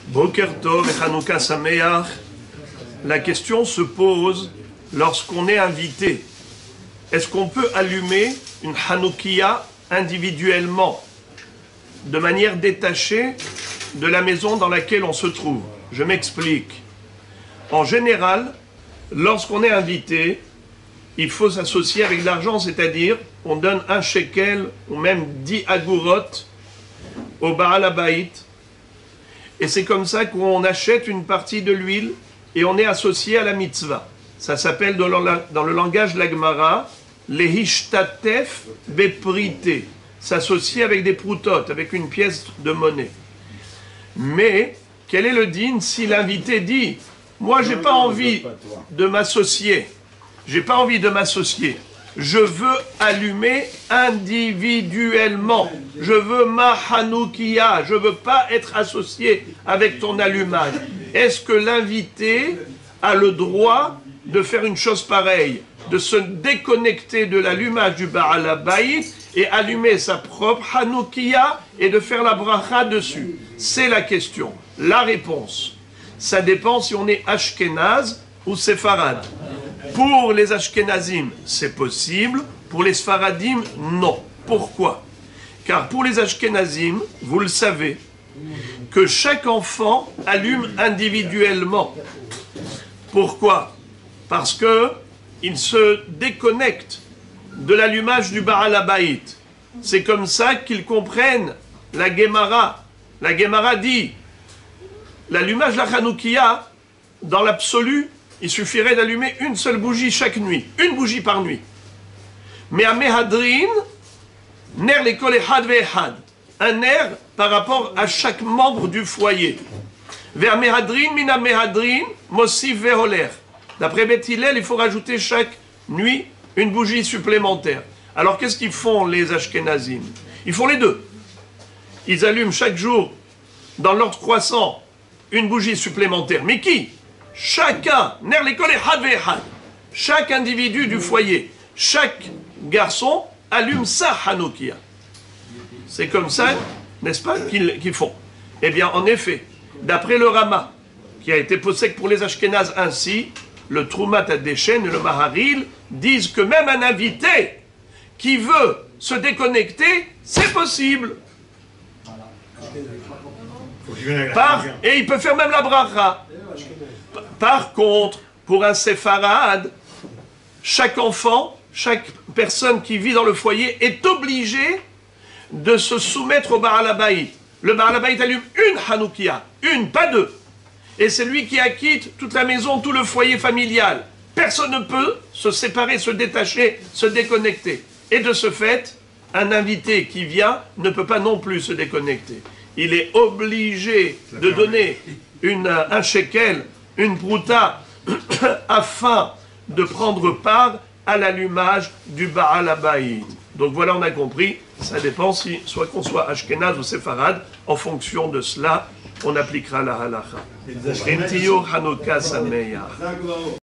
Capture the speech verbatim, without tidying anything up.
Boker Tov et Hanouka Sameach. La question se pose lorsqu'on est invité. Est-ce qu'on peut allumer une Hanoukia individuellement, de manière détachée de la maison dans laquelle on se trouve? Je m'explique. En général, lorsqu'on est invité, il faut s'associer avec de l'argent, c'est-à-dire on donne un shekel ou même dix agourotes au Baal Habayit. Et c'est comme ça qu'on achète une partie de l'huile et on est associé à la mitzvah. Ça s'appelle dans le, dans le langage de la Gemara, les hishtatef beprité, s'associer avec des proutotes, avec une pièce de monnaie. Mais quel est le din si l'invité dit « Moi, j'ai pas envie de m'associer, j'ai pas envie de m'associer, je veux allumer individuellement, je veux ma Hanoukia, je veux pas être associé avec ton allumage. » Est-ce que l'invité a le droit de faire une chose pareille, de se déconnecter de l'allumage du Baal Habayit et allumer sa propre Hanoukia et de faire la bracha dessus? C'est la question. La réponse, ça dépend si on est Ashkenaz ou Séfarad. Pour les Ashkenazim, c'est possible. Pour les Sfaradim, non. Pourquoi? Car pour les Ashkenazim, vous le savez, que chaque enfant allume individuellement. Pourquoi? Parce que il se déconnecte de l'allumage du Baal Habayit. C'est comme ça qu'ils comprennent la Gemara. La Gemara dit, l'allumage de la Hanoukia, dans l'absolu, il suffirait d'allumer une seule bougie chaque nuit, une bougie par nuit. Mais à Mehadrin, ner l'école ehad ve'ehad, un ner par rapport à chaque membre du foyer. Vers Mehadrin, mina Mehadrin, mosif ve'holer. D'après Beth Hillel, il faut rajouter chaque nuit une bougie supplémentaire. Alors qu'est-ce qu'ils font les Ashkenazim? Ils font les deux. Ils allument chaque jour, dans l'ordre croissant, une bougie supplémentaire. Mais qui? Chacun, ner l'école ehad ve'ehad. Chaque individu du foyer, chaque garçon allume sa Hanoukia. C'est comme ça, n'est-ce pas, qu'ils qu'ils font. Eh bien, en effet, d'après le Rama, qui a été possède pour les Ashkénazes ainsi, le Troumat Adeshen et le Maharil disent que même un invité qui veut se déconnecter, c'est possible. Par, et il peut faire même la bracha. Par contre, pour un séfarade, chaque enfant, chaque personne qui vit dans le foyer est obligé de se soumettre au Baal Habayit. Le Baal Habayit allume une Hanoukia, une, pas deux. Et c'est lui qui acquitte toute la maison, tout le foyer familial. Personne ne peut se séparer, se détacher, se déconnecter. Et de ce fait, un invité qui vient ne peut pas non plus se déconnecter. Il est obligé de donner une, un shekel, une prouta, afin de prendre part à l'allumage du Baal Habayit. Donc voilà, on a compris, ça dépend si, soit qu'on soit Ashkenaz ou Séfarad, en fonction de cela, on appliquera la halacha.